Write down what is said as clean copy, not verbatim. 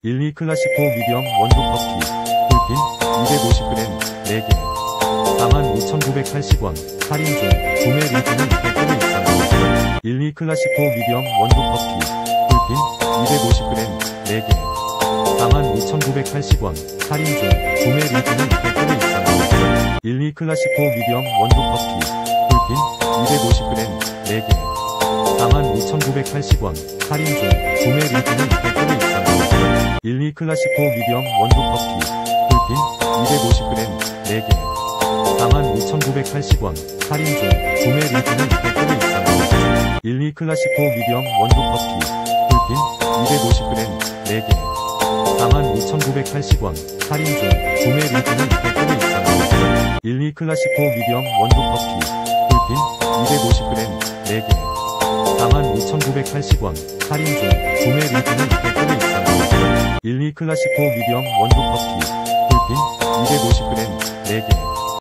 12 클래식 호우 미디엄 원두 커피 홀핀 250g 4개 45,980원 할인 중 구매 링크는 댓글에 있어요. 12 클래식 호우 미디엄 원두 커피 홀핀 250g 4개 45,980원 할인 중 구매 링크는 댓글에 있어요. 12 클래식 호우 미디엄 원두 커피 홀핀 250g 4개 45,980원 할인 중 구매 링크는 댓글에 있어요. 12 클래식 호우 미디엄 원두 커피 홀핀 250g 4개 45,980원 할인 중 구매 링크는 댓글에 있어요. 12 클래식 호우 미디엄 원두 커피 홀핀 250g 4개 45,980원 할인 중 구매 링크는 댓글에 있어요. 12 클래식 호우 미디엄 원두 커피 홀핀 250g 4개 45,980원 할인 중 구매 링크는 댓글에 있어요. 12 클래식 호우 미디엄 원두 커피 홀핀 250g 4개